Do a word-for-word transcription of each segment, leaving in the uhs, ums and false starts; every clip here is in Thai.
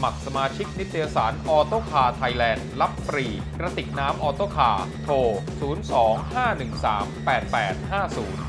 มัครสมาชิกนิตยสารออโต้คาร์ไทยแลนด์รับฟรีกระติกน้ำออโต้คาร์โทร ศูนย์ สอง ห้า หนึ่ง สาม แปด แปด ห้า ศูนย์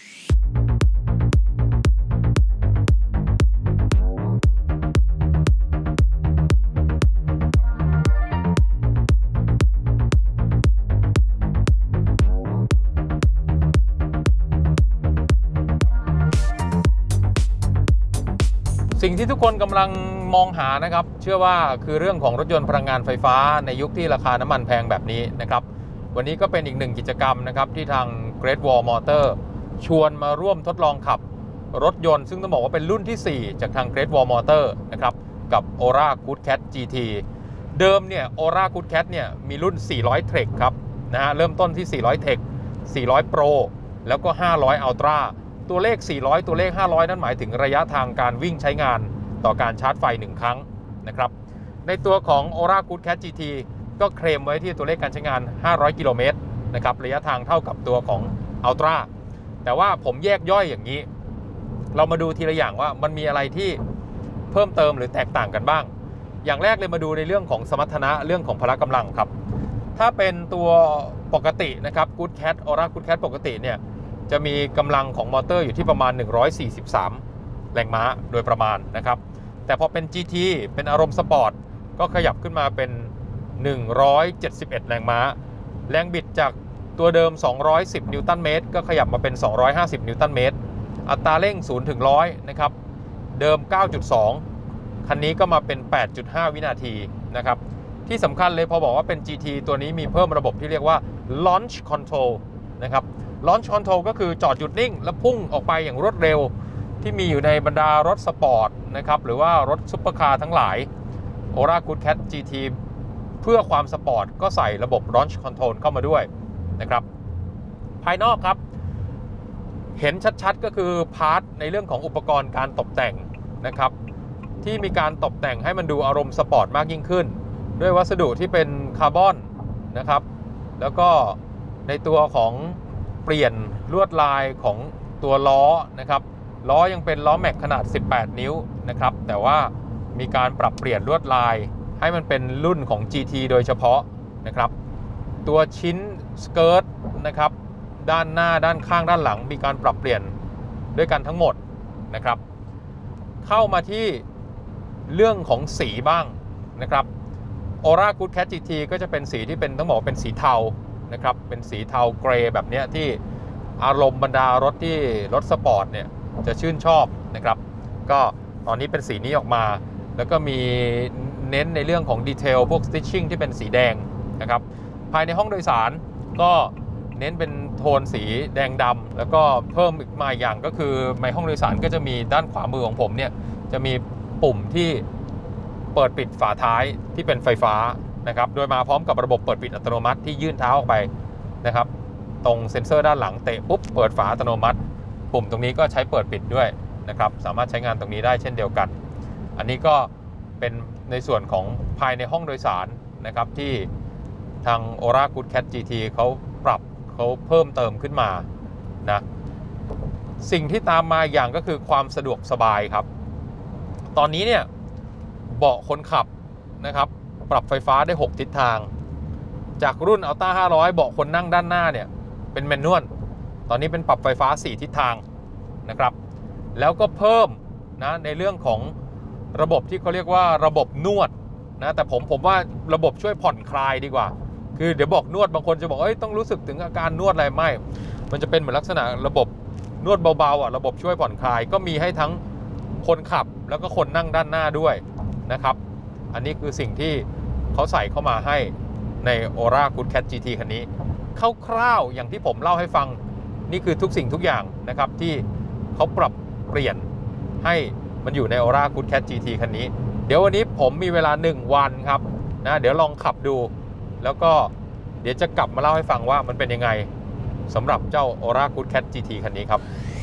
สิ่งที่ทุกคนกำลังมองหานะครับเชื่อว่าคือเรื่องของรถยนต์พลังงานไฟฟ้าในยุคที่ราคาน้ำมันแพงแบบนี้นะครับวันนี้ก็เป็นอีกหนึ่งกิจกรรมนะครับที่ทาง Great Wall Motor ชวนมาร่วมทดลองขับรถยนต์ซึ่งต้องบอกว่าเป็นรุ่นที่สี่จากทาง Great Wall Motor นะครับกับ Ora Good Cat จี ที เดิมเนี่ย Ora Good Cat เนี่ยมีรุ่นสี่ร้อย Trek ครับนะฮะเริ่มต้นที่สี่ร้อย Trek สี่ร้อย Pro แล้วก็ห้าร้อย Ultraตัวเลขสี่ร้อยตัวเลขห้าร้อยนั้นหมายถึงระยะทางการวิ่งใช้งานต่อการชาร์จไฟหนึ่งครั้งนะครับในตัวของ Ora Good Cat จี ที ก็เคลมไว้ที่ตัวเลขการใช้งานห้าร้อยกิโลเมตรนะครับระยะทางเท่ากับตัวของ Ultra แต่ว่าผมแยกย่อยอย่างนี้เรามาดูทีละอย่างว่ามันมีอะไรที่เพิ่มเติมหรือแตกต่างกันบ้างอย่างแรกเลยมาดูในเรื่องของสมรรถนะเรื่องของพละกำลังครับถ้าเป็นตัวปกตินะครับ Good Cat Ora Good Cat ปกติเนี่ยจะมีกำลังของมอเตอร์อยู่ที่ประมาณหนึ่งร้อยสี่สิบสามแรงม้าโดยประมาณนะครับแต่พอเป็น จี ที เป็นอารมณ์สปอร์ตก็ขยับขึ้นมาเป็นหนึ่งร้อยเจ็ดสิบเอ็ดแรงม้าแรงบิดจากตัวเดิมสองร้อยสิบนิวตันเมตรก็ขยับมาเป็นสองร้อยห้าสิบนิวตันเมตรอัตราเร่งศูนย์ถึงหนึ่งร้อยนะครับเดิม เก้าจุดสอง คันนี้ก็มาเป็น แปดจุดห้า วินาทีนะครับที่สำคัญเลยพอบอกว่าเป็น จี ที ตัวนี้มีเพิ่มระบบที่เรียกว่า Launch Control นะครับLaunch Control ก็คือจอดหยุดนิ่งแล้วพุ่งออกไปอย่างรวดเร็วที่มีอยู่ในบรรดารถสปอร์ตนะครับหรือว่ารถซุปเปอร์คาร์ทั้งหลาย Ora Good Cat จี ที เพื่อความสปอร์ตก็ใส่ระบบ Launch Control เข้ามาด้วยนะครับภายนอกครับเห็นชัดๆก็คือพาร์ทในเรื่องของอุปกรณ์การตกแต่งนะครับที่มีการตกแต่งให้มันดูอารมณ์สปอร์ตมากยิ่งขึ้นด้วยวัสดุที่เป็นคาร์บอนนะครับแล้วก็ในตัวของเปลี่ยนลวดลายของตัวล้อนะครับล้อยังเป็นล้อแม็กขนาดสิบแปดนิ้วนะครับแต่ว่ามีการปรับเปลี่ยนลวดลายให้มันเป็นรุ่นของ จี ที โดยเฉพาะนะครับตัวชิ้นสเกิร์ตนะครับด้านหน้าด้านข้างด้านหลังมีการปรับเปลี่ยนด้วยกันทั้งหมดนะครับเข้ามาที่เรื่องของสีบ้างนะครับ Ora Good Cat จี ที ก็จะเป็นสีที่เป็นต้องบอกเป็นสีเทานะครับเป็นสีเทาเกรย์แบบนี้ที่อารมณ์บรรดารถที่รถสปอร์ตเนี่ยจะชื่นชอบนะครับก็ตอนนี้เป็นสีนี้ออกมาแล้วก็มีเน้นในเรื่องของดีเทลพวก stitching ที่เป็นสีแดงนะครับภายในห้องโดยสารก็เน้นเป็นโทนสีแดงดำแล้วก็เพิ่มอีกมาอย่างก็คือในห้องโดยสารก็จะมีด้านขวามือของผมเนี่ยจะมีปุ่มที่เปิดปิดฝาท้ายที่เป็นไฟฟ้านะครับโดยมาพร้อมกับระบบเปิดปิดอัตโนมัติที่ยื่นเท้าออกไปนะครับตรงเซ็นเซอร์ด้านหลังเตะปุ๊บเปิดฝาอัตโนมัติปุ่มตรงนี้ก็ใช้เปิดปิดด้วยนะครับสามารถใช้งานตรงนี้ได้เช่นเดียวกันอันนี้ก็เป็นในส่วนของภายในห้องโดยสารนะครับที่ทาง Ora Good Cat จี ที เขาปรับเขาเพิ่มเติมขึ้นมานะสิ่งที่ตามมาอย่างก็คือความสะดวกสบายครับตอนนี้เนี่ยเบาะคนขับนะครับปรับไฟฟ้าได้หกทิศทางจากรุ่น Ultra ห้าร้อยเบาะคนนั่งด้านหน้าเนี่ยเป็นแมนนวลตอนนี้เป็นปรับไฟฟ้าสี่ทิศทางนะครับแล้วก็เพิ่มนะในเรื่องของระบบที่เขาเรียกว่าระบบนวดนะแต่ผมผมว่าระบบช่วยผ่อนคลายดีกว่าคือเดี๋ยวบอกนวดบางคนจะบอกเอ้ยต้องรู้สึกถึงอาการนวดอะไรไม่มันจะเป็นเหมือนลักษณะระบบนวดเบาๆอ่ะระบบช่วยผ่อนคลายก็มีให้ทั้งคนขับแล้วก็คนนั่งด้านหน้าด้วยนะครับอันนี้คือสิ่งที่เขาใส่เข้ามาให้ใน Ora Good Cat จี ที คันนี้คร่าวๆอย่างที่ผมเล่าให้ฟังนี่คือทุกสิ่งทุกอย่างนะครับที่เขาปรับเปลี่ยนให้มันอยู่ใน Ora Good Cat จี ที คันนี้เดี๋ยววันนี้ผมมีเวลาหนึ่งวันครับนะเดี๋ยวลองขับดูแล้วก็เดี๋ยวจะกลับมาเล่าให้ฟังว่ามันเป็นยังไงสำหรับเจ้า Ora Good Cat จี ที คันนี้ครับ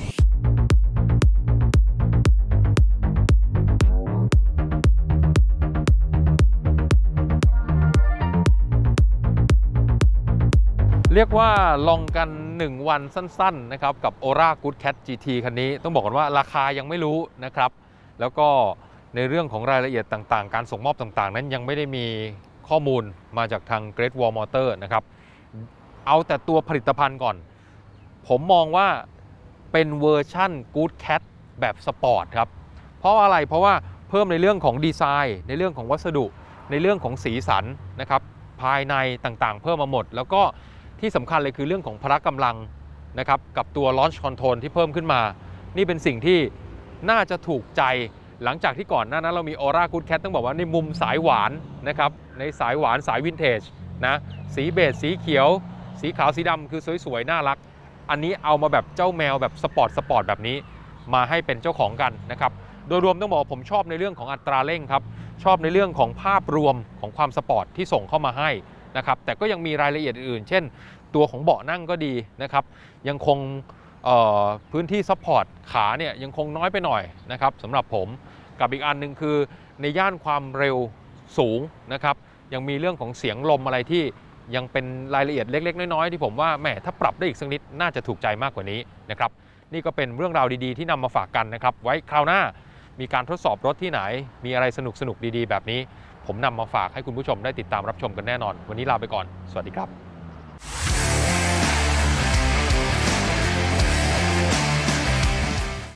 เรียกว่าลองกันหนึ่งวันสั้นๆนะครับกับ Ora Good Cat จี ที คันนี้ต้องบอกก่อนว่าราคายังไม่รู้นะครับแล้วก็ในเรื่องของรายละเอียดต่างๆการส่งมอบต่างๆนั้นยังไม่ได้มีข้อมูลมาจากทาง Great Wall Motor นะครับเอาแต่ตัวผลิตภัณฑ์ก่อนผมมองว่าเป็นเวอร์ชั่น Good Cat แบบสปอร์ตครับเพราะอะไรเพราะว่าเพิ่มในเรื่องของดีไซน์ในเรื่องของวัสดุในเรื่องของสีสันนะครับภายในต่างๆเพิ่มมาหมดแล้วก็ที่สำคัญเลยคือเรื่องของพละกำลังนะครับกับตัว Launch Control ที่เพิ่มขึ้นมานี่เป็นสิ่งที่น่าจะถูกใจหลังจากที่ก่อนหน้านั้นเรามี Aura Good Cat ต้องบอกว่าในมุมสายหวานนะครับในสายหวานสายวินเทจนะสีเบจสีเขียวสีขาวสีดำคือสวยๆน่ารักอันนี้เอามาแบบเจ้าแมวแบบสปอร์ตสปอร์ตแบบนี้มาให้เป็นเจ้าของกันนะครับโดยรวมต้องบอกผมชอบในเรื่องของอัตราเร่งครับชอบในเรื่องของภาพรวมของความสปอร์ตที่ส่งเข้ามาให้นะครับแต่ก็ยังมีรายละเอียดอื่นเช่นตัวของเบาะนั่งก็ดีนะครับยังคงพื้นที่ซัพพอร์ตขาเนี่ยยังคงน้อยไปหน่อยนะครับสำหรับผมกับอีกอันหนึ่งคือในย่านความเร็วสูงนะครับยังมีเรื่องของเสียงลมอะไรที่ยังเป็นรายละเอียดเล็กๆน้อยๆที่ผมว่าแหมถ้าปรับได้อีกสักนิดน่าจะถูกใจมากกว่านี้นะครับนี่ก็เป็นเรื่องราวดีๆที่นำมาฝากกันนะครับไว้คราวหน้ามีการทดสอบรถที่ไหนมีอะไรสนุกๆดีๆแบบนี้ผมนำมาฝากให้คุณผู้ชมได้ติดตามรับชมกันแน่นอนวันนี้ลาไปก่อนสวัสดีครับ